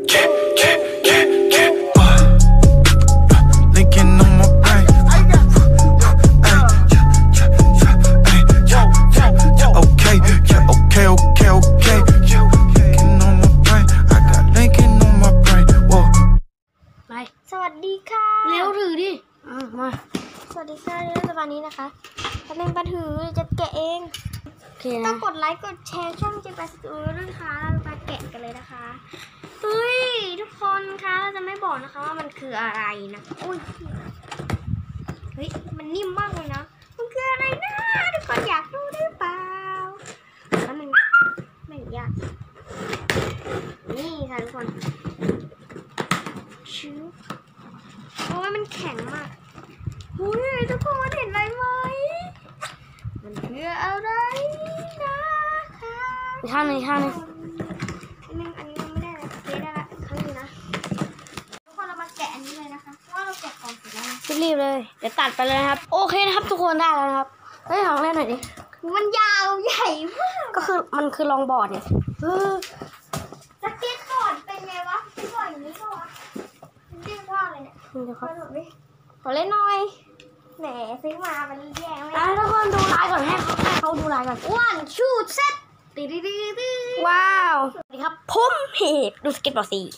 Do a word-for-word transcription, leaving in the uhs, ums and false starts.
สวัสดีค่ะเร็วถือดิมาสวัสดีค่ะในรัฐบาลนี้นะคะตำแหน่งปันถือจะแกะเองต้องกดไลค์กดแชร์ช่องเจแปนสตูดิโอด้วยค่ะเรามาแกะกันเลยนะคะเฮ้ยทุกคนคะเราจะไม่บอกนะคะว่ามันคืออะไรนะอุ้ยเฮ้ยมันนิ่มมากเลยนะมันคืออะไรนะทุกคนอยากรู้หรือเปล่าแล้วมันไม่ยากนี่ค่ะทุกคนชิวโอ้ยมันแข็งมากเฮ้ยทุกคนเห็นอะไรไหมมันคืออะไรนะคะอีกข้างนึงอีกข้างนึงอันนึงอันนี้ยังไม่ได้เลยเทได้ละครั้งนึงนะทุกคนเรามาแกะอันนี้เลยนะคะเพราะว่าเราแกะกล่องเสร็จแล้วรีบเลยเดี๋ยวตัดไปเลยครับโอเคนะครับทุกคนได้แล้วครับเฮ้ยลองเล่นหน่อยดิมันยาวใหญ่มากก็คือมันคือลองบอร์ดเนี่ยเออสเก็ตบอร์ดเป็นไงวะสเก็ตบอร์ดอย่างนี้ก็วะดื้อพ่อเลยเนี่ยขอหน่อยดิขอเล่นหน่อยแหมซื้อมามันแย่ไหมทุกคนดูลายก่อนให้เขาให้เขาดูลายก่อนอ้วนชูเซ็ตตีดีดีดีว้าวสวัสดีครับผมเฮดดูสเก็ตบอร์ดสิ